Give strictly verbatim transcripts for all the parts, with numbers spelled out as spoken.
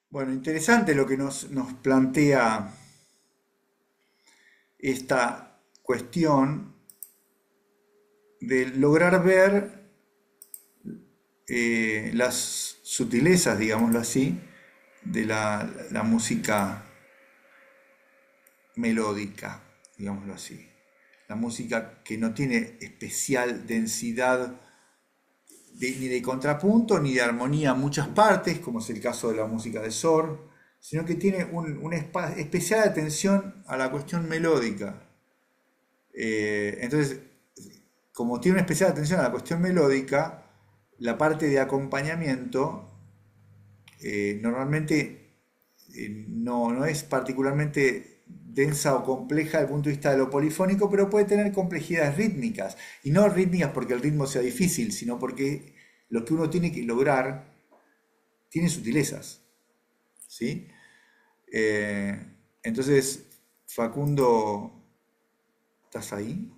Bueno, interesante lo que nos, nos plantea esta cuestión de lograr ver eh, las sutilezas, digámoslo así, de la, la música melódica, digámoslo así. La música que no tiene especial densidad de- ni de contrapunto ni de armonía en muchas partes, como es el caso de la música de Sor, sino que tiene un- una espa- especial atención a la cuestión melódica. Eh, entonces, como tiene una especial atención a la cuestión melódica, la parte de acompañamiento eh, normalmente eh, no, no es particularmente densa o compleja desde el punto de vista de lo polifónico, pero puede tener complejidades rítmicas. Y no rítmicas porque el ritmo sea difícil, sino porque lo que uno tiene que lograr tiene sutilezas. ¿Sí? Eh, entonces, Facundo, ¿estás ahí?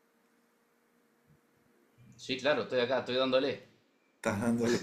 Sí, claro, estoy acá, estoy dándole. ¿Estás dándole?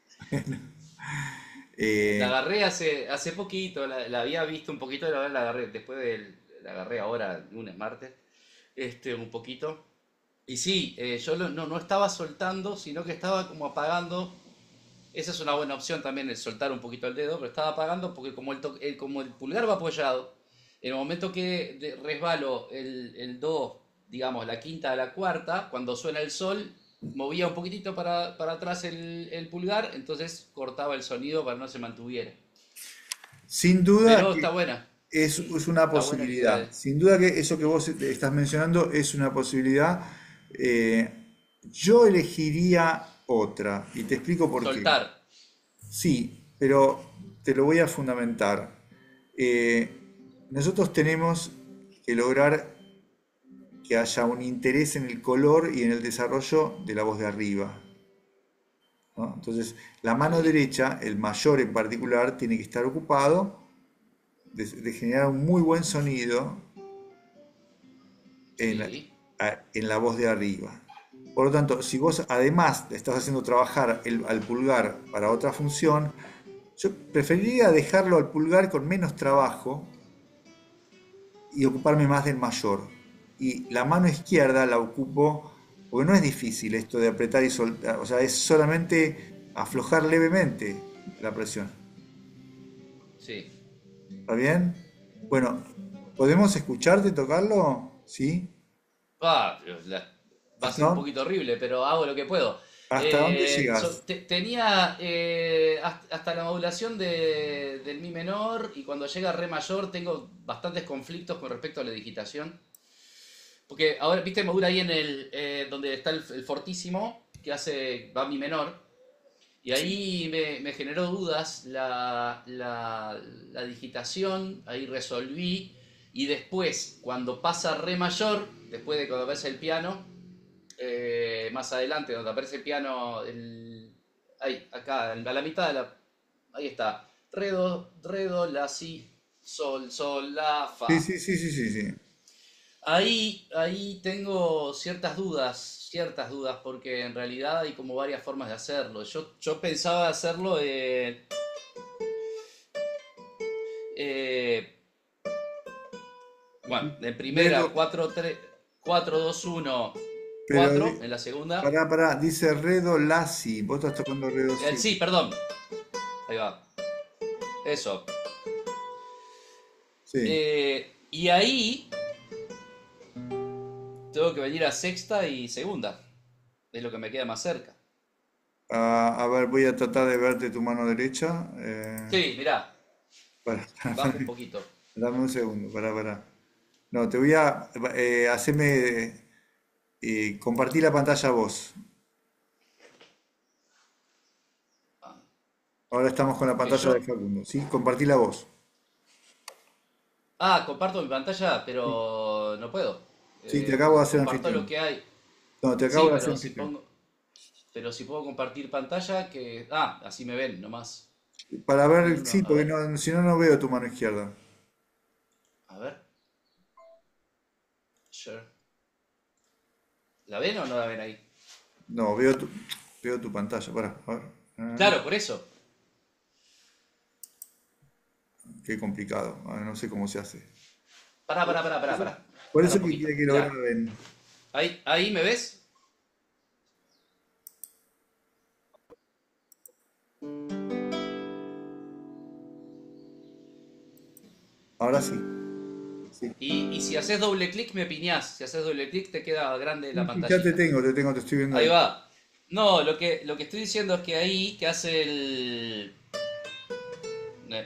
La Eh, agarré hace, hace poquito, la, la había visto un poquito, la, la agarré, después del, la agarré ahora, lunes, martes, este, un poquito. Y sí, eh, yo lo- no, no estaba soltando, sino que estaba como apagando. Esa es una buena opción también, el soltar un poquito el dedo, pero estaba apagando porque como el, to- el- como el pulgar va apoyado, en el momento que de- resbalo el, el do, digamos, la quinta a la cuarta, cuando suena el sol, movía un poquitito para, para atrás el, el pulgar, entonces cortaba el sonido para no se mantuviera. Sin duda Pero que está buena, es, es una está buena la idea posibilidad. de... Sin duda que eso que vos estás mencionando es una posibilidad. Eh, yo elegiría otra y te explico por qué. Soltar. Sí, pero te lo voy a fundamentar. Eh, nosotros tenemos que lograr que haya un interés en el color y en el desarrollo de la voz de arriba. ¿No? Entonces, la mano Sí, derecha, el mayor en particular, tiene que estar ocupado de, de generar un muy buen sonido en la, sí, a- en la voz de arriba. Por lo tanto, si vos además le estás haciendo trabajar el- al pulgar para otra función, yo preferiría dejarlo al pulgar con menos trabajo y ocuparme más del mayor. Y la mano izquierda la ocupo, porque no es difícil esto de apretar y soltar, o sea, es solamente aflojar levemente la presión. sí. ¿Está bien? Bueno, ¿podemos escucharte tocarlo? ¿Sí? Ah, la- va a ser ¿Hasta un dónde, poquito horrible, pero hago lo que puedo. hasta dónde Eh, so- llegás? te- tenía eh, hasta, hasta la modulación de- del mi menor y cuando llega a re mayor tengo bastantes conflictos con respecto a la digitación. Porque ahora, viste, modula ahí en el eh, donde está el, el fortísimo que hace va mi menor y ahí me, me generó dudas la, la, la digitación, ahí resolví y después cuando pasa re mayor, después de cuando aparece el piano, eh, más adelante, donde aparece el piano, el, ahí, acá, a la mitad de la... Ahí está. Re, do, re, do, la, si, sol, sol, la, Sí, fa. sí, sí, sí, sí, sí. Ahí, ahí tengo ciertas dudas, ciertas dudas, porque en realidad hay como varias formas de hacerlo. Yo, yo pensaba hacerlo eh, eh, bueno, en Redo, primera cuatro tres cuatro dos uno pero cuatro di- en la segunda. pará, pará, dice Redo La Si, vos estás tocando Redo El, Si. sí, perdón. Ahí va. Eso. Sí. Eh, y ahí tengo que venir a sexta y segunda. Es lo que me queda más cerca. Ah, a ver, voy a tratar de verte tu mano derecha. Eh, Sí, mirá, pará, pará, bajo pará. un poquito. Dame un segundo, pará, pará. No, te voy a eh, hacerme eh, compartir la pantalla vos. Ah, Ahora estamos con la que pantalla de yo. Facundo, ¿sí? Compartí la voz. Ah, comparto mi pantalla, pero no puedo. Sí, te acabo de Eh, hacer comparto lo anfitrión. que hay. No, te acabo Sí, de hacer pero si anfitrión. pongo. Pero si puedo compartir pantalla, que. Ah, así me ven, nomás. Para En ver, uno. sí, A porque ver. no, si no, no veo tu mano izquierda. A ver. Sure. ¿La ven o no la ven ahí? No, veo tu, veo tu pantalla, pará, a ver. Ah, Claro, por eso. qué complicado. Ah, no sé cómo se hace. Pará, pará, pará, pará, pará. Por Pará eso un que poquito. quiere que lo Mirá, graben. ahí, ahí me ves. Ahora sí. Sí. Y, y si haces doble clic me piñás. Si haces doble clic te queda grande la Sí, sí, ya te pantallita. tengo, te tengo, te estoy viendo Ahí ahí. va. No, lo que, lo que estoy diciendo es que ahí que hace el... eh,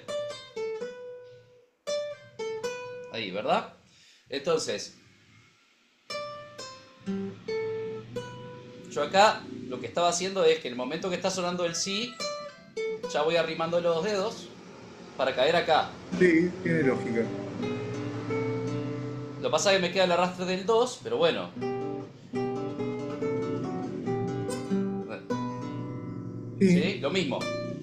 Ahí, ¿verdad? Entonces, yo acá lo que estaba haciendo es que en el momento que está sonando el sí, ya voy arrimando los dedos para caer acá. Sí, tiene lógica. Lo que pasa es que me queda el arrastre del dos, pero bueno. Sí. ¿Sí? Lo mismo.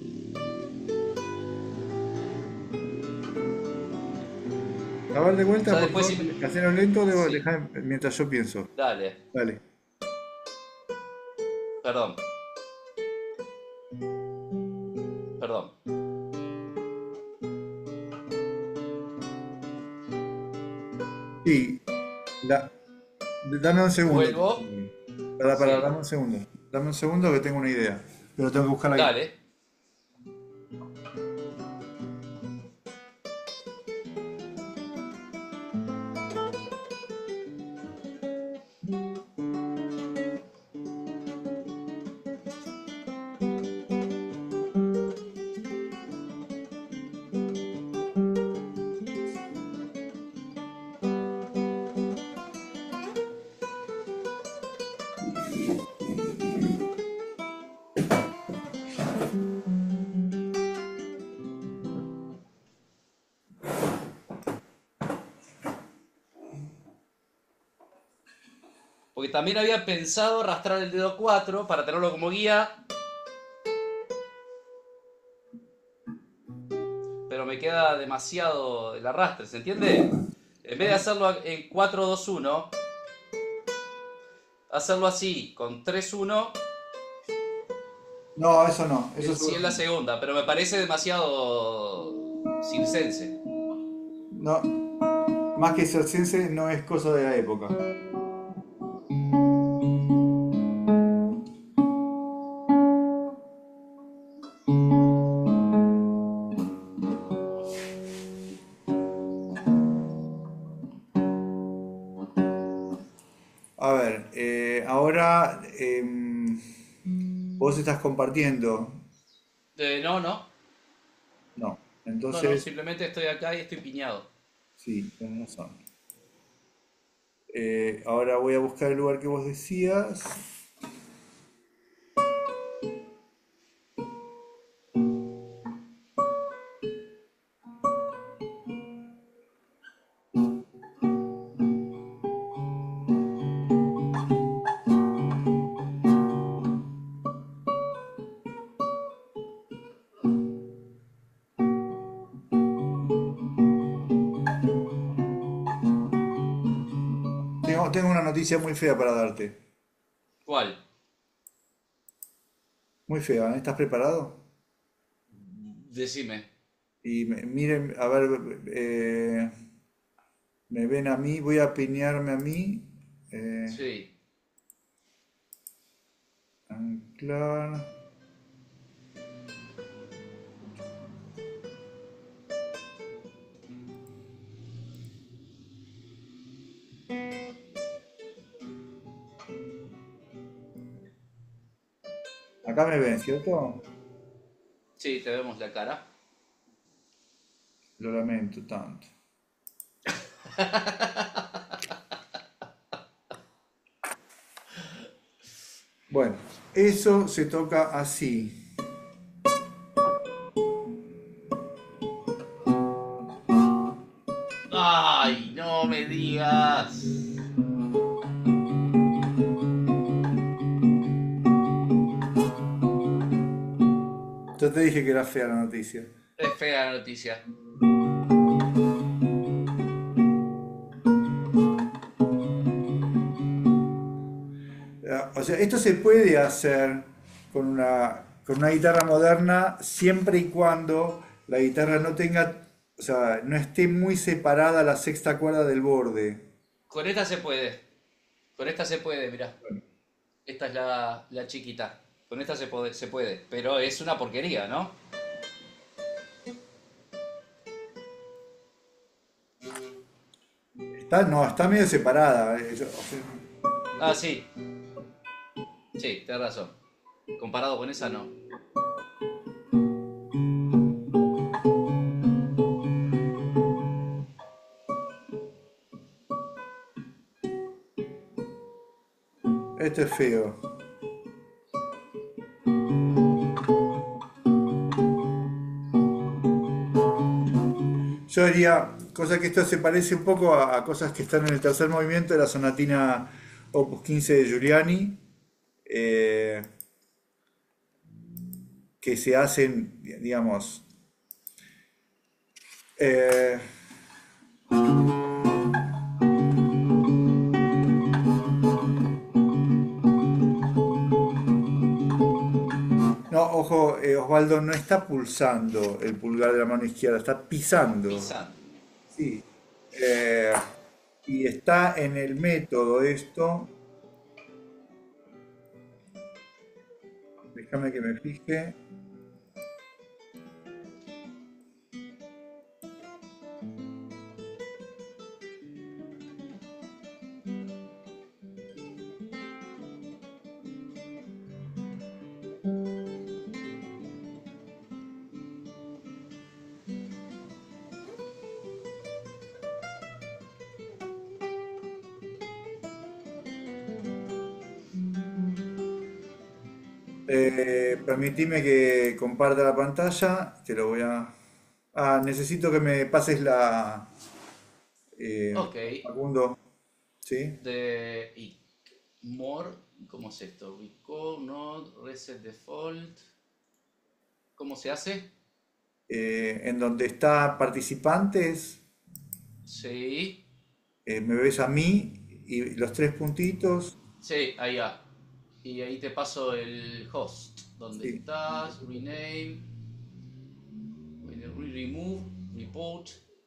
A ver de vuelta, Ya por después favor. si me... Hacerlo lento, debo Sí, dejar mientras yo pienso. dale. Dale. Perdón, perdón. Sí, da- dame un segundo. Vuelvo. Para, para, Sí, dame un segundo. Dame un segundo que tengo una idea. Pero tengo que buscar la guitarra. dale. Porque también había pensado arrastrar el dedo cuatro para tenerlo como guía, pero me queda demasiado el arrastre, ¿se entiende? En vez de hacerlo en cuatro dos uno, hacerlo así, con tres uno No, eso no. y Eso el seguro sí en que la no. segunda, pero me parece demasiado circense. No, más que circense no es cosa de la época. A ver, eh, ahora em, vos estás compartiendo. Eh, no, no, No, no, no, entonces simplemente estoy acá y estoy piñado. sí, tenés razón. Eh, ahora voy a buscar el lugar que vos decías. Tengo, tengo una noticia muy fea para darte. ¿Cuál? Muy fea, ¿eh? ¿Estás preparado? Decime. Y me- miren, a ver, eh, me ven a mí, voy a piñarme a mí. eh, Sí. anclar. Acá me ven, ¿cierto? Sí, te vemos la cara. Lo lamento tanto. Bueno, eso se toca así. ¡Ay, no me digas! Yo te dije que era fea la noticia. Es fea la noticia. Ah, o sea, esto se puede hacer con una, con una guitarra moderna siempre y cuando la guitarra no tenga, o sea, no esté muy separada la sexta cuerda del borde. Con esta se puede. Con esta se puede, mirá. Bueno, Esta es la, la chiquita. Con esta se puede, se puede. Pero es una porquería, ¿no? está, no, está medio separada. eh, yo- o sea, Ah, sí. Sí, tenés razón. Comparado con esa, no. esto es feo. Yo diría, cosa que esto se parece un poco a, a cosas que están en el tercer movimiento de la sonatina Opus quince de Giuliani, eh, que se hacen, digamos, eh, no, ojo, eh, Osvaldo no está pulsando el pulgar de la mano izquierda, está pisando. Pisando. Sí. Eh, y está en el método esto. Déjame que me fije. Eh, permitime que comparta la pantalla. Te lo voy a. Ah, necesito que me pases la. eh, Ok. Facundo. ¿Sí? De... Y more... ¿Cómo es esto? Recall, node, reset default. ¿Cómo se hace? Eh, en donde está participantes, Sí. eh, me ves a mí y los tres puntitos. Sí, ahí va. Y ahí te paso el host. ¿Dónde Sí, estás? Rename. Remove. Report.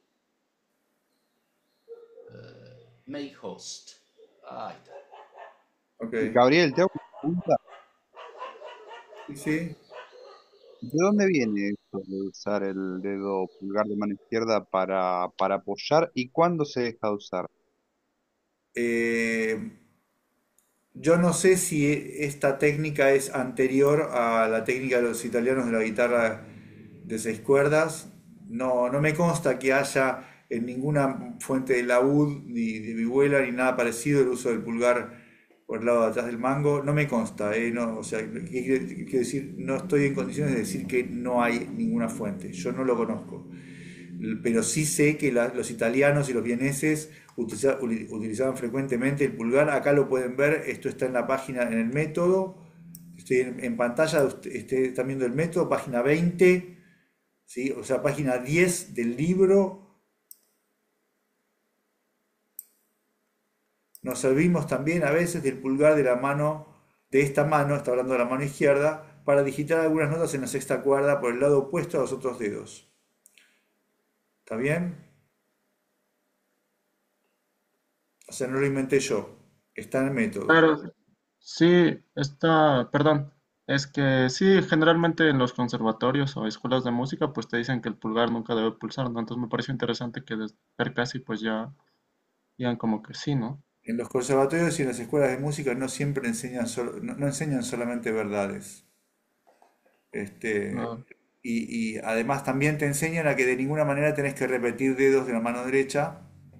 Make host. Ahí está. ok. Gabriel, te hago una pregunta. Sí, sí. ¿De dónde viene esto de usar el dedo pulgar de mano izquierda para, para apoyar y cuándo se deja de usar? Eh, yo no sé si esta técnica es anterior a la técnica de los italianos de la guitarra de seis cuerdas. No, no me consta que haya en ninguna fuente de laúd, ni de vihuela, ni nada parecido el uso del pulgar por el lado de atrás del mango. No me consta, ¿eh? No, o sea, ¿qué quiere, qué quiere decir? No estoy en condiciones de decir que no hay ninguna fuente. Yo no lo conozco. Pero sí sé que la- los italianos y los vieneses utiliza- uli- utilizaban frecuentemente el pulgar. Acá lo pueden ver, esto está en la página, en el método. Estoy en, en pantalla, usted- este, están viendo el método, página veinte, ¿sí? O sea, página diez del libro. Nos servimos también a veces del pulgar de la mano, de esta mano, está hablando de la mano izquierda, para digitar algunas notas en la sexta cuerda por el lado opuesto a los otros dedos. ¿Está bien? O sea, no lo inventé yo, está en el método. Claro, sí, está, perdón, es que sí, generalmente en los conservatorios o escuelas de música, pues te dicen que el pulgar nunca debe pulsar, ¿no? Entonces me pareció interesante que desde ver casi pues ya digan como que sí, ¿no? En los conservatorios y en las escuelas de música no siempre enseñan, solo- no, no enseñan solamente verdades. Este, No, y, y además también te enseñan a que de ninguna manera tenés que repetir dedos de la mano derecha.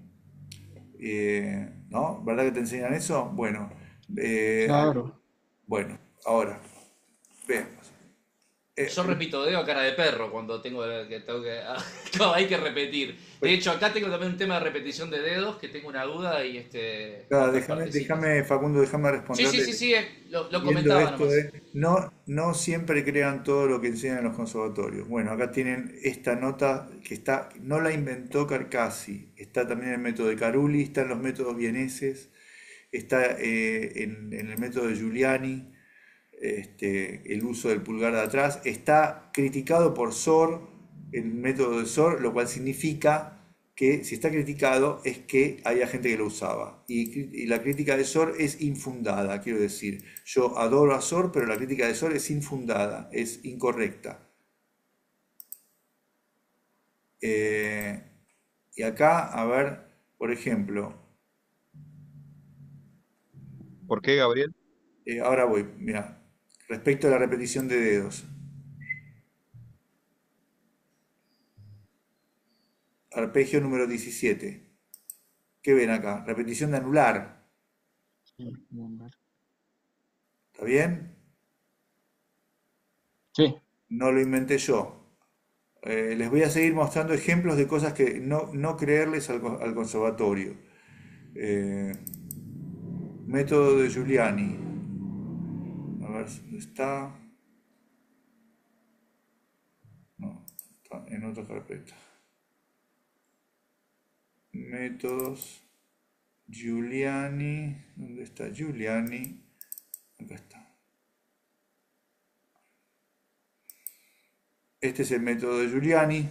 eh, ¿No? ¿Verdad que te enseñan eso? Bueno, eh, claro. bueno, ahora, veamos. Eh, Yo repito dedo a cara de perro cuando tengo que, tengo que no, hay que repetir. De hecho, acá tengo también un tema de repetición de dedos que tengo una duda y este claro, otras déjame, partecitas. déjame, Facundo, déjame Sí, sí, sí, responderle. sí, eh, lo, lo Viendo comentaba esto, nomás. eh, no, no siempre crean todo lo que enseñan en los conservatorios. Bueno, acá tienen esta nota que está, no la inventó Carcassi, está también en el método de Carulli, está en los métodos vieneses, está eh, en, en el método de Giuliani, este, el uso del pulgar de atrás, está criticado por Sor, el método de S O R, lo cual significa que si está criticado es que haya gente que lo usaba. Y, y la crítica de S O R es infundada, quiero decir. Yo adoro a S O R, pero la crítica de S O R es infundada, es incorrecta. Eh, y acá, a ver, por ejemplo, ¿Por qué, Gabriel? eh, ahora voy, mira, respecto a la repetición de dedos. Arpegio número diecisiete. ¿Qué ven acá? Repetición de anular. ¿Está bien? Sí, No lo inventé yo. Eh, les voy a seguir mostrando ejemplos de cosas que no, no creerles al, co- al conservatorio. Eh, método de Giuliani. A ver dónde está. No, está en otra carpeta. Métodos. Giuliani. ¿Dónde está Giuliani? Acá está. Este es el método de Giuliani.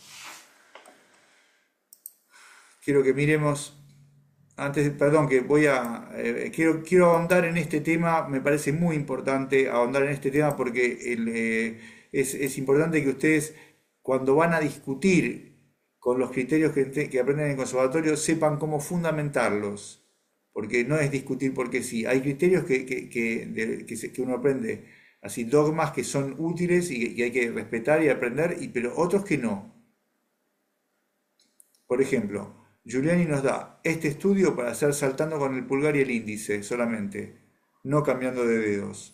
Quiero que miremos, antes, perdón, que voy a, eh, quiero, quiero ahondar en este tema, me parece muy importante ahondar en este tema porque el, eh, es, es importante que ustedes, cuando van a discutir con los criterios que, te- que aprenden en el conservatorio, sepan cómo fundamentarlos, porque no es discutir porque sí, hay criterios que, que, que, de- que se- que uno aprende, así dogmas que son útiles y que hay que respetar y aprender, y, pero otros que no. Por ejemplo, Giuliani nos da este estudio para hacer saltando con el pulgar y el índice solamente, no cambiando de dedos.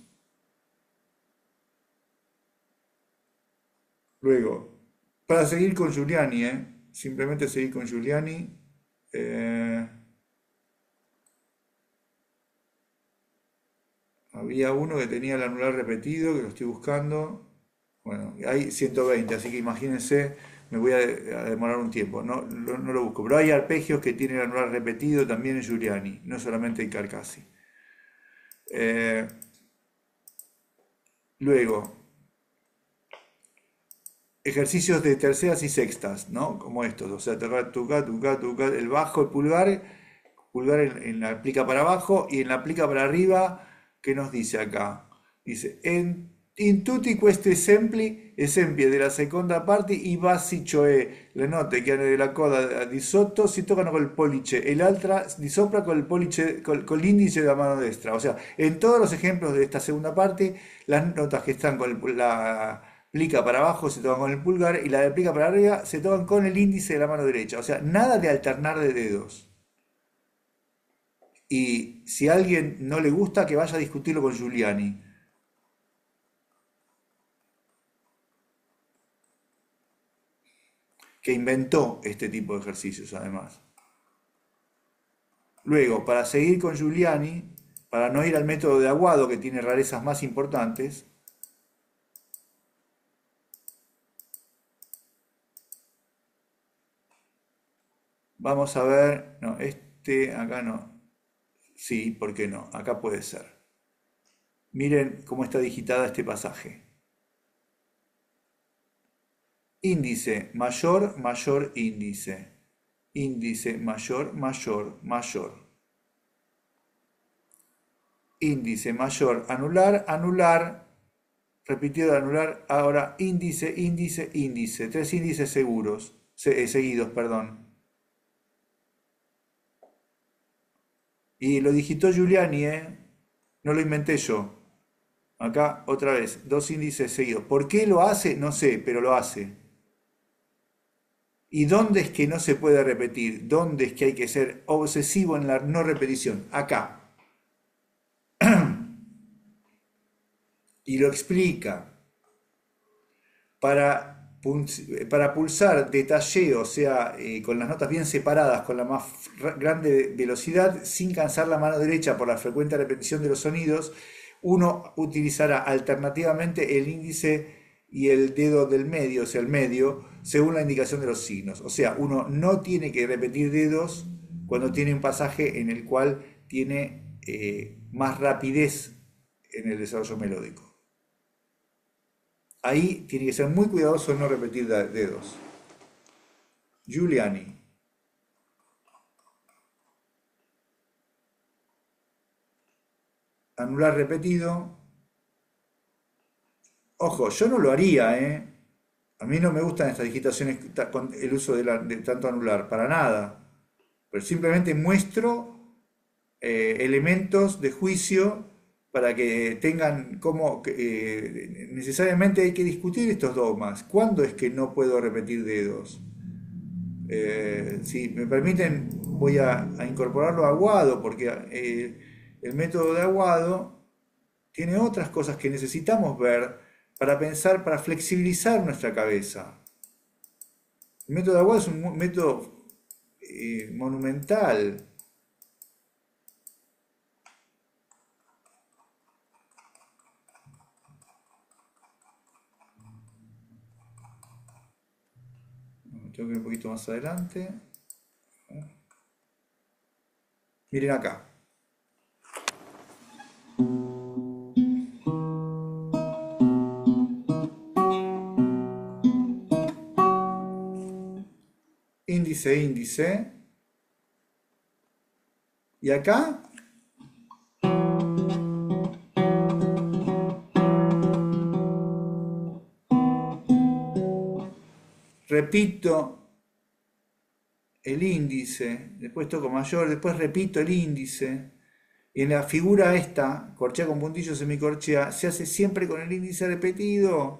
Luego, para seguir con Giuliani, ¿eh? Simplemente seguir con Giuliani. eh, Había uno que tenía el anular repetido, que lo estoy buscando. Bueno, hay ciento veinte, así que imagínense, me voy a, a demorar un tiempo. No, no, no lo busco. Pero hay arpegios que tienen el anular repetido también en Giuliani, no solamente en Carcassi. Eh, Luego, ejercicios de terceras y sextas, ¿no? Como estos, o sea, tocar, tuca, tuca, tuca, el bajo, el pulgar, pulgar en, en la plica para abajo y en la plica para arriba, ¿qué nos dice acá? Dice, en, in tutti questi esempi, esempi della seconda parte, i bassi, cioè le note che hanno la coda di sotto, si toccano col pollice e l'altra di sopra col pollice, col, con l'indice de la mano destra. O sea, en todos los ejemplos de esta segunda parte, las notas que están con el- la plica para abajo se tocan con el pulgar y la de plica para arriba se tocan con el índice de la mano derecha. O sea, nada de alternar de dedos. Y si a alguien no le gusta, que vaya a discutirlo con Giuliani, que inventó este tipo de ejercicios además. Luego, para seguir con Giuliani, para no ir al método de Aguado, que tiene rarezas más importantes, vamos a ver, no, este acá no, sí, ¿por qué no? Acá puede ser. Miren cómo está digitada este pasaje. Índice, mayor, mayor, índice. Índice, mayor, mayor, mayor. Índice, mayor, anular, anular, repitido de anular, ahora índice, índice, índice. Tres índices seguros, se- eh, seguidos, perdón. Y lo digitó Giuliani, ¿eh? No lo inventé yo. Acá, otra vez, dos índices seguidos. ¿Por qué lo hace? No sé, pero lo hace. ¿Y dónde es que no se puede repetir? ¿Dónde es que hay que ser obsesivo en la no repetición? Acá. Y lo explica. Para, para pulsar detalleo, o sea, eh, con las notas bien separadas, con la más grande velocidad, sin cansar la mano derecha por la frecuente repetición de los sonidos, uno utilizará alternativamente el índice y el dedo del medio, o sea, el medio, según la indicación de los signos. O sea, uno no tiene que repetir dedos cuando tiene un pasaje en el cual tiene eh, más rapidez en el desarrollo melódico. ahí tiene que ser muy cuidadoso en no repetir da- dedos. Giuliani. Anular repetido. Ojo, yo no lo haría, ¿eh? A mí no me gustan estas digitaciones ta- con el uso de, la- de tanto anular, para nada. Pero simplemente muestro eh, elementos de juicio para que tengan como que, eh, necesariamente hay que discutir estos dogmas. ¿Cuándo es que no puedo repetir dedos? Eh, si me permiten, voy a, a incorporarlo a Aguado, porque eh, el método de Aguado tiene otras cosas que necesitamos ver para pensar, para flexibilizar nuestra cabeza. El método de Aguado es un mu- método eh, monumental. Tengo que ir un poquito más adelante. Miren acá. Índice, índice. Y acá, repito el índice, después toco mayor, después repito el índice. Y en la figura esta, corchea con puntillo, semicorchea, se hace siempre con el índice repetido.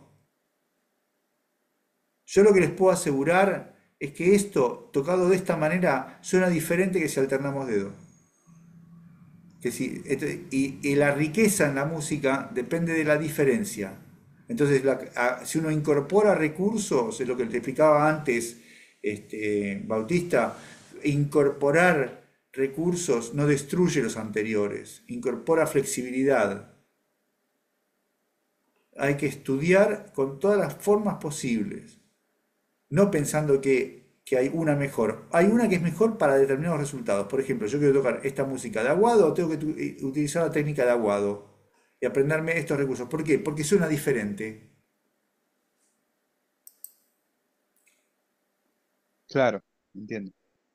Yo lo que les puedo asegurar es que esto, tocado de esta manera, suena diferente que si alternamos dedos. Que si, este- y, y la riqueza en la música depende de la diferencia. Entonces, la- a- si uno incorpora recursos, es lo que te explicaba antes, este, Bautista, incorporar recursos no destruye los anteriores, incorpora flexibilidad. Hay que estudiar con todas las formas posibles, no pensando que, que hay una mejor. Hay una que es mejor para determinados resultados. Por ejemplo, yo quiero tocar esta música de Aguado, tengo que tu- eh, utilizar la técnica de Aguado y aprenderme estos recursos. ¿Por qué? Porque suena diferente. Claro, entiendo.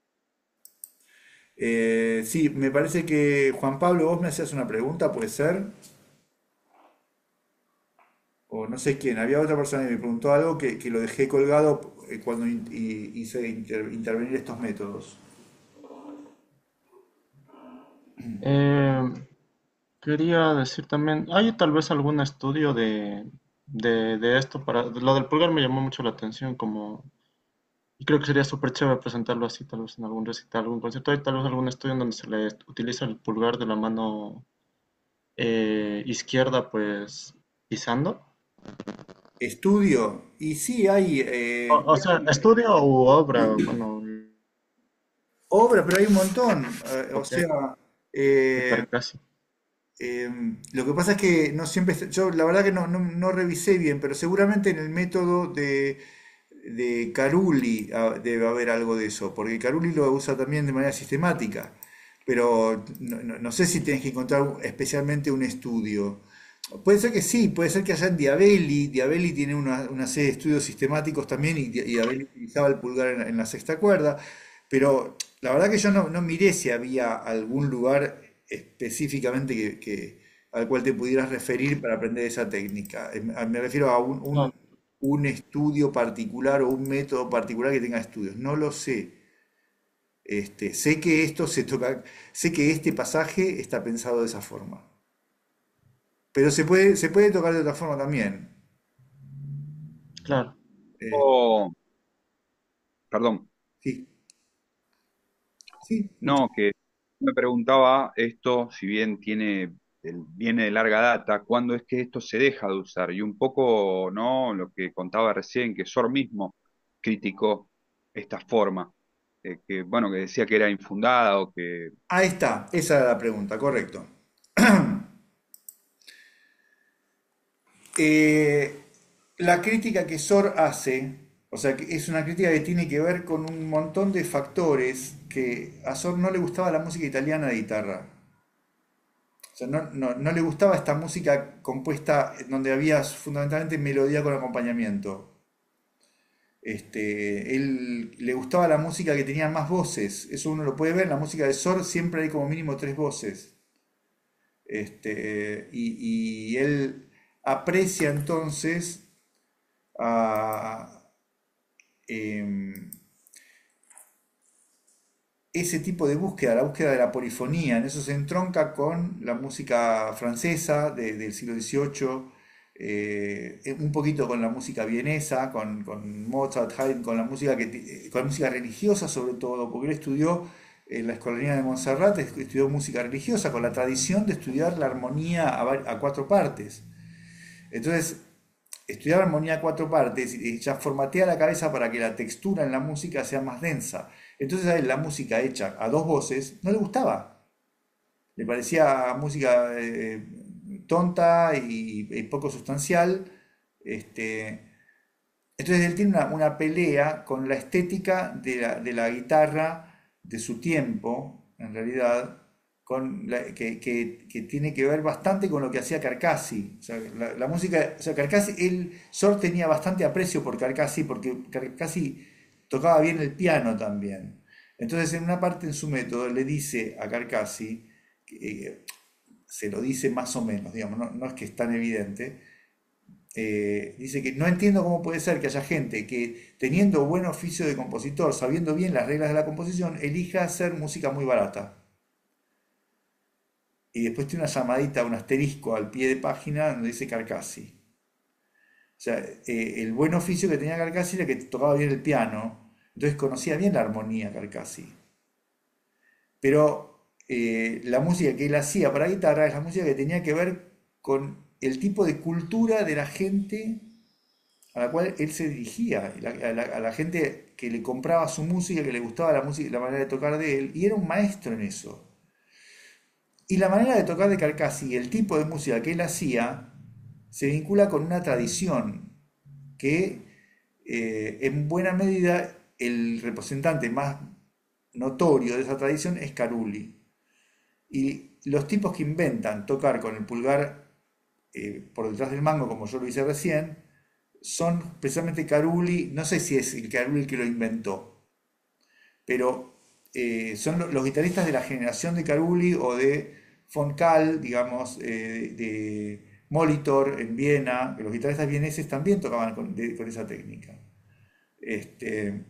Eh, sí, me parece que Juan Pablo, vos me hacías una pregunta, ¿puede ser? O no sé quién, había otra persona que me preguntó algo que, que lo dejé colgado eh, cuando in- y- hice inter- intervenir estos métodos. Eh, Quería decir también, ¿hay tal vez algún estudio de, de, de esto para, lo del pulgar me llamó mucho la atención como, y creo que sería súper chévere presentarlo así, tal vez en algún recital, algún concierto, ¿hay tal vez algún estudio en donde se le utiliza el pulgar de la mano eh, izquierda pues pisando? Estudio, y sí hay, O, eh, o sea, estudio u obra, bueno, obra, pero hay un montón. Eh, o ok, sea, de eh, Percassi. eh, lo que pasa es que no siempre, está- yo la verdad que no, no, no revisé bien, pero seguramente en el método de, de Carulli ah, debe haber algo de eso, porque Carulli lo usa también de manera sistemática, pero no, no- no sé si tienes que encontrar un- especialmente un estudio. Puede ser que sí, puede ser que haya en Diabelli. Diabelli tiene una, una serie de estudios sistemáticos también y, Di- y Diabelli utilizaba el pulgar en, la en la sexta cuerda, pero la verdad que yo no, no miré si había algún lugar específicamente que, que- al cual te pudieras referir para aprender esa técnica. Eh, Me refiero a un, un- No, un estudio particular o un método particular que tenga estudios. No lo sé. Este, sé que esto se toca, sé que este pasaje está pensado de esa forma. Pero se puede, se puede tocar de otra forma también. claro. Eh, Oh, perdón, sí, sí, escucho. no, que me preguntaba esto, si bien tiene, el- viene de larga data, ¿cuándo es que esto se deja de usar? Y un poco, ¿no? Lo que contaba recién, que Sor mismo criticó esta forma, eh, que, bueno, que decía que era infundada o que, Ahí está, esa era la pregunta, correcto. Eh, la crítica que Sor hace, o sea, que es una crítica que tiene que ver con un montón de factores que a Sor no le gustaba la música italiana de guitarra. O sea, no, no, no le gustaba esta música compuesta donde había fundamentalmente melodía con acompañamiento. Este, él le gustaba la música que tenía más voces. Eso uno lo puede ver. En la música de Sor siempre hay como mínimo tres voces. Este, y, y él aprecia entonces a, em, ese tipo de búsqueda, la búsqueda de la polifonía. En eso se entronca con la música francesa de- del siglo dieciocho, eh, un poquito con la música vienesa, con, con Mozart, Haydn, con la música que, ti- con la música religiosa sobre todo, porque él estudió en la Escolanía de Montserrat, estudió música religiosa, con la tradición de estudiar la armonía a, va- a cuatro partes. Entonces, estudiar armonía a cuatro partes y ya formatea la cabeza para que la textura en la música sea más densa. Entonces a él la música hecha a dos voces no le gustaba. Le parecía música eh, tonta y, y poco sustancial. Este, entonces él tiene una, una pelea con la estética de la, de la guitarra de su tiempo, en realidad, con la- que, que- que tiene que ver bastante con lo que hacía Carcassi. O sea, la, la música, o sea, Carcassi, él, Sor tenía bastante aprecio por Carcassi porque Carcassi tocaba bien el piano también. Entonces, en una parte en su método le dice a Carcassi, que, eh, se lo dice más o menos, digamos, no, no es que es tan evidente, eh, dice que no entiendo cómo puede ser que haya gente que teniendo buen oficio de compositor, sabiendo bien las reglas de la composición, elija hacer música muy barata. Y después tiene una llamadita, un asterisco al pie de página donde dice Carcassi. O sea, eh, el buen oficio que tenía Carcassi era que tocaba bien el piano, entonces conocía bien la armonía Carcassi. Pero eh, la música que él hacía para guitarra es la música que tenía que ver con el tipo de cultura de la gente a la cual él se dirigía, la- a la, a la gente que le compraba su música, que le gustaba la música, la manera de tocar de él, y era un maestro en eso. Y la manera de tocar de Carcassi, el tipo de música que él hacía, se vincula con una tradición que eh, en buena medida el representante más notorio de esa tradición es Carulli. Y los tipos que inventan tocar con el pulgar eh, por detrás del mango, como yo lo hice recién, son precisamente Carulli. No sé si es el Carulli el que lo inventó, pero eh, son lo- los guitarristas de la generación de Carulli o de Von Kahl, digamos, eh, de Molitor en Viena, que los guitarristas vieneses también tocaban con, de- con esa técnica. Este,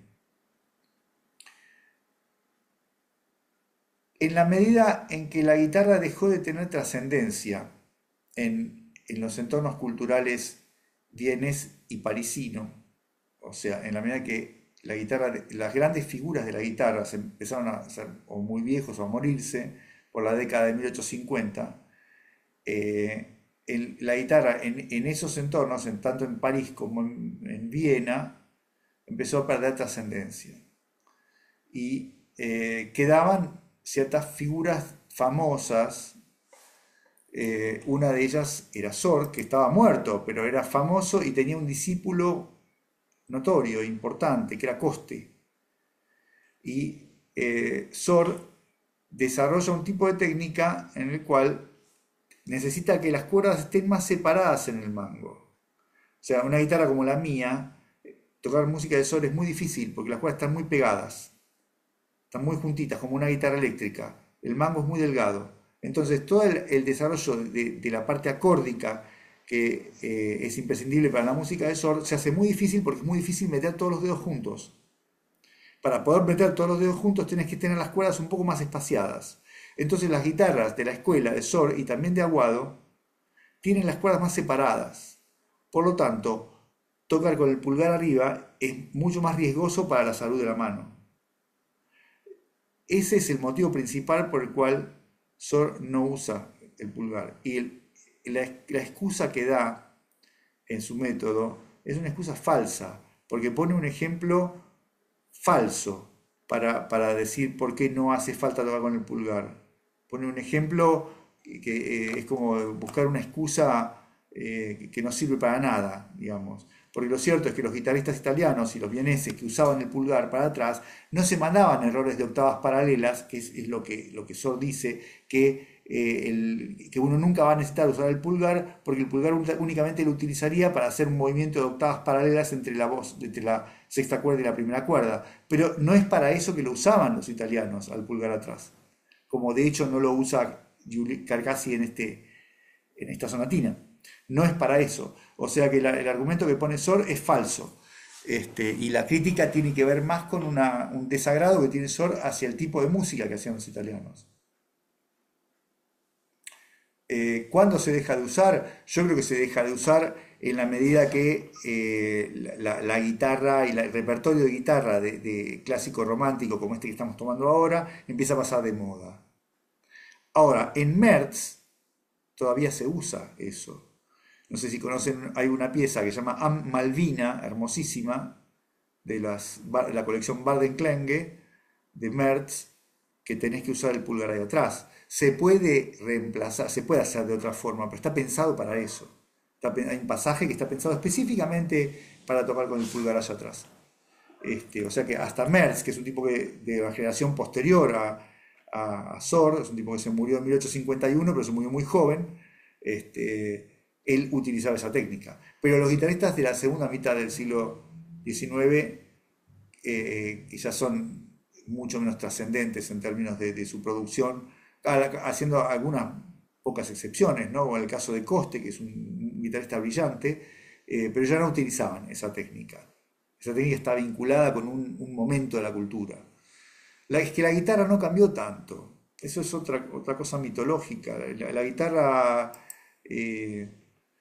en la medida en que la guitarra dejó de tener trascendencia en, en los entornos culturales vienés y parisino, o sea, en la medida que la guitarra, las grandes figuras de la guitarra se empezaron a hacer o muy viejos o a morirse por la década de mil ochocientos cincuenta, eh, el- la guitarra en, en esos entornos, en, tanto en París como en, en Viena, empezó a perder trascendencia. Y eh, quedaban ciertas figuras famosas. Eh, una de ellas era Sor, que estaba muerto, pero era famoso y tenía un discípulo notorio, importante, que era Coste. Y eh, Sor desarrolla un tipo de técnica en el cual necesita que las cuerdas estén más separadas en el mango. O sea, una guitarra como la mía, tocar música de Sor es muy difícil porque las cuerdas están muy pegadas, están muy juntitas, como una guitarra eléctrica. El mango es muy delgado. Entonces, todo el, el desarrollo de, de la parte acórdica, que eh, es imprescindible para la música de Sor, se hace muy difícil porque es muy difícil meter todos los dedos juntos. Para poder meter todos los dedos juntos tienes que tener las cuerdas un poco más espaciadas. Entonces las guitarras de la escuela de Sor y también de Aguado tienen las cuerdas más separadas. Por lo tanto, tocar con el pulgar arriba es mucho más riesgoso para la salud de la mano. Ese es el motivo principal por el cual Sor no usa el pulgar. Y el- la, la excusa que da en su método es una excusa falsa, porque pone un ejemplo falso para, para decir por qué no hace falta tocar con el pulgar. Pone un ejemplo que eh, es como buscar una excusa eh, que no sirve para nada, digamos. Porque lo cierto es que los guitarristas italianos y los vieneses que usaban el pulgar para atrás no se mandaban errores de octavas paralelas, que es, es lo que, lo que Sor dice, que eh, el- que uno nunca va a necesitar usar el pulgar, porque el pulgar única- únicamente lo utilizaría para hacer un movimiento de octavas paralelas entre la voz, entre la sexta cuerda y la primera cuerda. Pero no es para eso que lo usaban los italianos al pulgar atrás, como de hecho no lo usa Giuli- Carcassi en este, en esta sonatina. No es para eso. O sea que la- el argumento que pone Sor es falso. Este, y la crítica tiene que ver más con una- un desagrado que tiene Sor hacia el tipo de música que hacían los italianos. Eh, ¿cuándo se deja de usar? Yo creo que se deja de usar en la medida que eh, la, la- la guitarra y la- el repertorio de guitarra de, de clásico romántico como este que estamos tomando ahora empieza a pasar de moda. Ahora, en Merz todavía se usa eso. No sé si conocen, hay una pieza que se llama Am Malvina, hermosísima, de las, la colección Bardenklänge de Merz, que tenés que usar el pulgar ahí atrás. Se puede reemplazar, se puede hacer de otra forma, pero está pensado para eso. Está, hay un pasaje que está pensado específicamente para tocar con el pulgar allá atrás. Este, o sea que hasta Merz, que es un tipo que, de la generación posterior a, a, a Sor, es un tipo que se murió en mil ochocientos cincuenta y uno, pero se murió muy joven, este, él utilizaba esa técnica. Pero los guitarristas de la segunda mitad del siglo diecinueve, eh, que ya son mucho menos trascendentes en términos de, de su producción, haciendo algunas pocas excepciones, ¿no? Como el caso de Coste, que es un guitarrista brillante, eh, pero ya no utilizaban esa técnica. Esa técnica está vinculada con un, un momento de la cultura. La, es que la guitarra no cambió tanto. Eso es otra, otra cosa mitológica. La, la guitarra... Eh,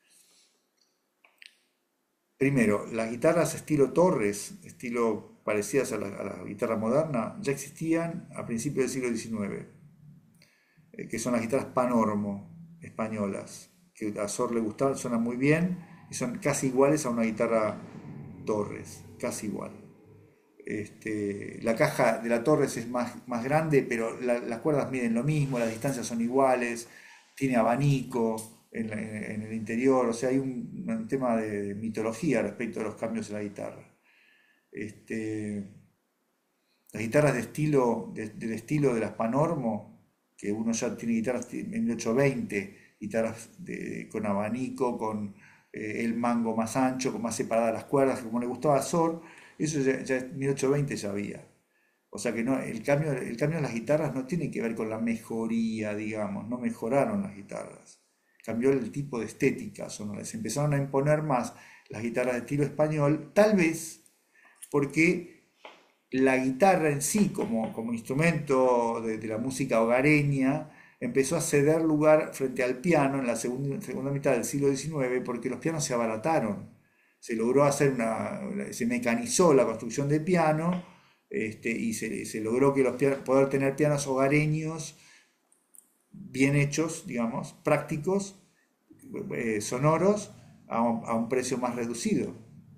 primero, las guitarras estilo Torres, estilo parecidas a la, a la guitarra moderna, ya existían a principios del siglo diecinueve, eh, que son las guitarras Panormo españolas, que a Sor le gustaban, suenan muy bien y son casi iguales a una guitarra Torres, casi igual. Este, la caja de la Torres es más, más grande, pero la, las cuerdas miden lo mismo, las distancias son iguales, tiene abanico en, la, en el interior, o sea, hay un, un tema de, de mitología respecto a los cambios en la guitarra. Este, las guitarras de estilo, de, del estilo de las Panormo, que uno ya tiene guitarras en mil ochocientos veinte, guitarras de, con abanico, con eh, el mango más ancho, con más separadas las cuerdas, como le gustaba a Sor, eso ya, ya en mil ochocientos veinte ya había. O sea que no, el cambio, el cambio en las guitarras no tiene que ver con la mejoría, digamos, no mejoraron las guitarras. Cambió el tipo de estética sonora. Se empezaron a imponer más las guitarras de estilo español, tal vez porque la guitarra en sí, como, como instrumento de, de la música hogareña, empezó a ceder lugar frente al piano en la segunda, segunda mitad del siglo diecinueve, porque los pianos se abarataron. Se logró hacer una, se mecanizó la construcción de piano, este, y se, se logró que los pianos, poder tener pianos hogareños bien hechos, digamos, prácticos, eh, sonoros, a un, a un precio más reducido.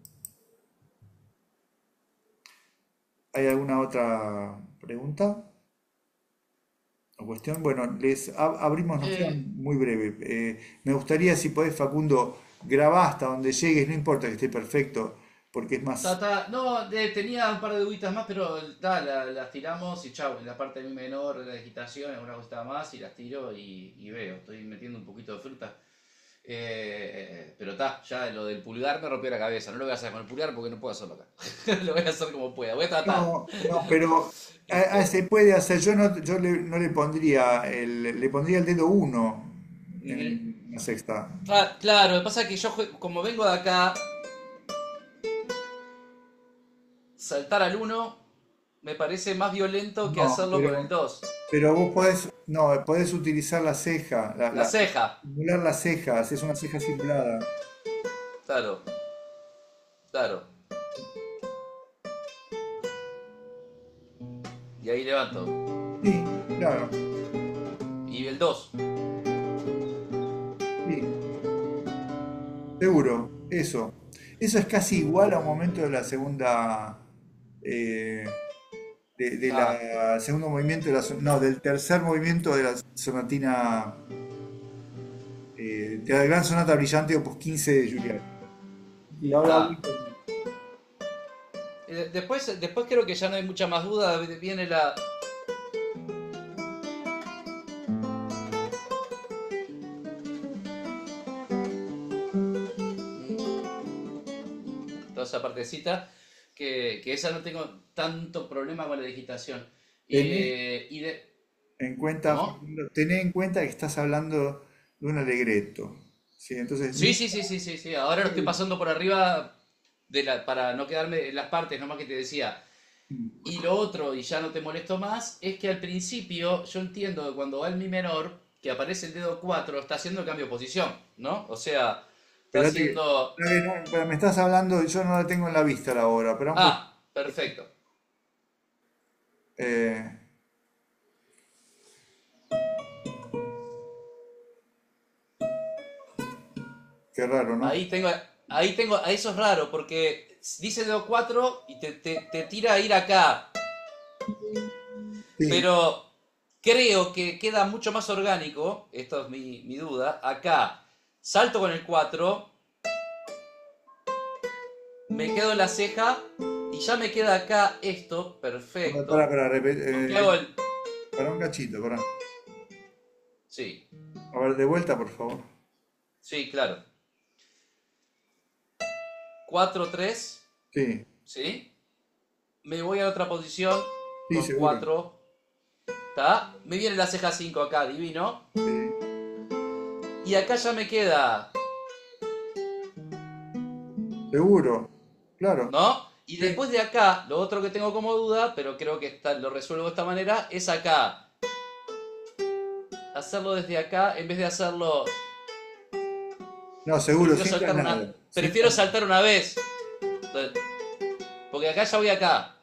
¿Hay alguna otra pregunta o cuestión? Bueno, les ab- abrimos, nos queda Eh, muy breve. Eh, me gustaría, si podés, Facundo, grabá hasta donde llegues, no importa que esté perfecto, porque es ta, más... ta, no, de- tenía un par de duditas más, pero ta, la- las tiramos y chau. En la parte de mi menor, la digitación, alguna cosita más, y las tiro y, y veo. Estoy metiendo un poquito de fruta. Eh, pero está, ya lo del pulgar me rompió la cabeza. No lo voy a hacer con el pulgar porque no puedo hacerlo acá. Lo voy a hacer como pueda. Voy a tratar. No, no, pero a- a- Este, se puede hacer. Yo no, yo le, no le pondría el, le pondría el dedo uno ujú. en la sexta. Ah, claro, lo que pasa es que yo, jue- como vengo de acá, saltar al uno me parece más violento que No, hacerlo con el pero, dos. pero vos podés, no, podés utilizar la ceja, la, La la, ceja, simular las cejas, es una ceja simulada. claro, claro. Y ahí levanto. Sí, claro, Y el dos. sí, seguro, eso. Eso es casi igual a un momento de la segunda, eh, de, de Ah, la segundo movimiento de la, son- no, del tercer movimiento de la sonatina, eh, de la gran sonata brillante opus quince de Julián. Y ahora voy está. con- Después, después creo que ya no hay mucha más duda. Viene la. toda esa partecita, que, que esa no tengo tanto problema con la digitación. Y, Tené eh, y de, en cuenta, ¿cómo? Fernando, tené en cuenta que estás hablando de un alegreto. ¿Sí? Entonces, Sí, mi- sí, sí, sí, sí, sí. Ahora lo estoy pasando por arriba de la, para no quedarme en las partes, nomás que te decía. Y lo otro, y ya no te molesto más, es que al principio yo entiendo que cuando va el mi menor, que aparece el dedo cuatro está haciendo el cambio de posición, ¿no? O sea, está espérate que, haciendo... espera que no, espera, me estás hablando, yo no la tengo en la vista la hora, pero un poquito. Ah, perfecto. Eh, qué raro, ¿no? Ahí tengo, ahí tengo, a eso es raro, porque dice dedo cuatro y te, te, te tira a ir acá, Sí, pero creo que queda mucho más orgánico, esto es mi, mi duda, acá salto con el cuatro, me quedo en la ceja y ya me queda acá esto, para, perfecto. para, Aunque hago el... para un cachito, para. Sí, A ver, de vuelta, por favor. sí, claro. Cuatro tres, Sí, ¿sí? Me voy a otra posición sí, con seguro. cuatro, ¿está? Me viene la ceja cinco acá, divino. Sí, Y acá ya me queda, seguro, claro. ¿no? Y Sí, después de acá, lo otro que tengo como duda, pero creo que está, lo resuelvo de esta manera, es acá. Hacerlo desde acá en vez de hacerlo... no, seguro, Prefiero sin saltar una, traslado. Sin prefiero traslado. saltar una vez. Porque acá ya voy acá.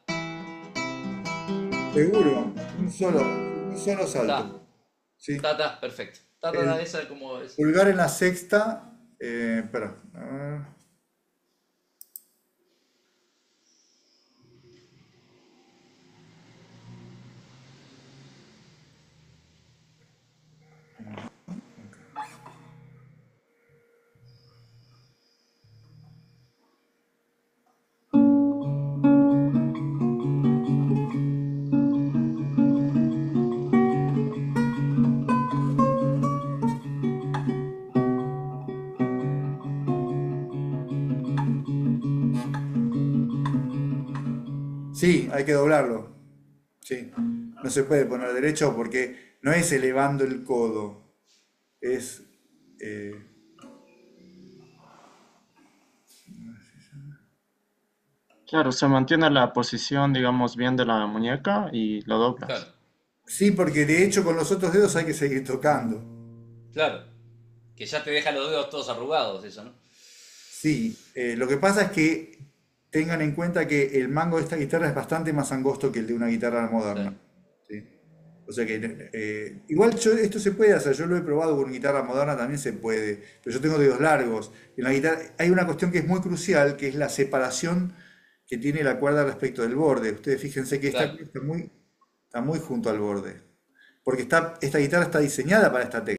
Seguro, un solo, un solo Está, salto. Sí. está, está, perfecto. Está, está, está, El esa como es. pulgar en la sexta. Eh, espera. A ver. Sí, hay que doblarlo. Sí. No se puede poner derecho porque no es elevando el codo. Es. eh, Claro, se mantiene la posición, digamos, bien de la muñeca y lo Claro, doblas. sí, porque de hecho con los otros dedos hay que seguir tocando. claro. Que ya te deja los dedos todos arrugados, eso, ¿no? Sí, eh, lo que pasa es que tengan en cuenta que el mango de esta guitarra es bastante más angosto que el de una guitarra Sí, moderna. ¿Sí? O sea que eh, igual yo, esto se puede hacer, yo lo he probado con guitarra moderna, también se puede, pero yo tengo dedos largos. En la guitarra hay una cuestión que es muy crucial, que es la separación que tiene la cuerda respecto del borde. Ustedes fíjense que esta claro. está muy, está muy junto al borde, porque está, esta guitarra está diseñada para esta técnica.